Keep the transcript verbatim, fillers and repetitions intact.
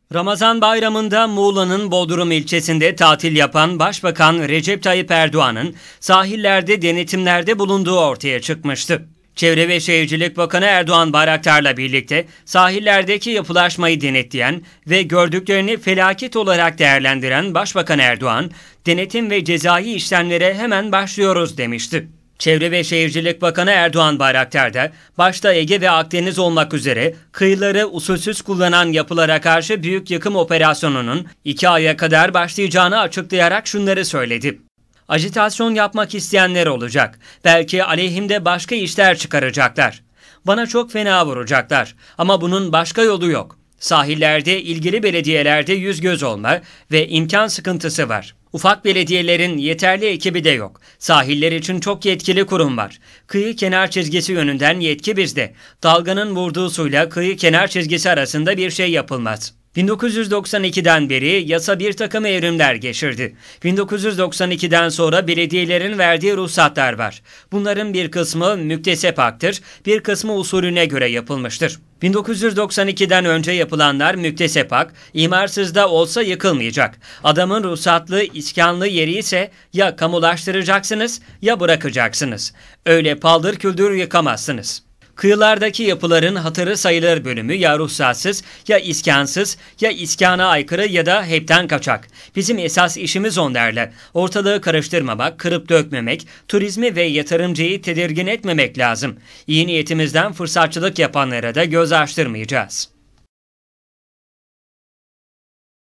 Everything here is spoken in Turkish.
Ramazan bayramında Muğla'nın Bodrum ilçesinde tatil yapan Başbakan Recep Tayyip Erdoğan'ın sahillerde denetimlerde bulunduğu ortaya çıkmıştı. Çevre ve Şehircilik Bakanı Erdoğan Bayraktar'la birlikte sahillerdeki yapılaşmayı denetleyen ve gördüklerini felaket olarak değerlendiren Başbakan Erdoğan, denetim ve cezai işlemlere hemen başlıyoruz demişti. Çevre ve Şehircilik Bakanı Erdoğan Bayraktar da başta Ege ve Akdeniz olmak üzere kıyıları usulsüz kullanan yapılara karşı büyük yıkım operasyonunun iki aya kadar başlayacağını açıklayarak şunları söyledi. Ajitasyon yapmak isteyenler olacak. Belki aleyhimde başka işler çıkaracaklar. Bana çok fena vuracaklar. Ama bunun başka yolu yok. Sahillerde ilgili belediyelerde yüz göz olma ve imkan sıkıntısı var. Ufak belediyelerin yeterli ekibi de yok. Sahiller için çok yetkili kurum var. Kıyı kenar çizgisi yönünden yetki bizde. Dalganın vurduğu suyla kıyı kenar çizgisi arasında bir şey yapılmaz. bin dokuz yüz doksan ikiden beri yasa bir takım evrimler geçirdi. bin dokuz yüz doksan ikiden sonra belediyelerin verdiği ruhsatlar var. Bunların bir kısmı müktesep haktır, bir kısmı usulüne göre yapılmıştır. bin dokuz yüz doksan ikiden önce yapılanlar müktesep hak, imarsızda olsa yıkılmayacak. Adamın ruhsatlı, iskanlı yeri ise ya kamulaştıracaksınız ya bırakacaksınız. Öyle paldır küldür yıkamazsınız. Kıyılardaki yapıların hatırı sayılır bölümü ya ruhsatsız, ya iskansız, ya iskana aykırı ya da hepten kaçak. Bizim esas işimiz onlarla. Ortalığı karıştırmamak, kırıp dökmemek, turizmi ve yatırımcıyı tedirgin etmemek lazım. İyi niyetimizden fırsatçılık yapanlara da göz açtırmayacağız.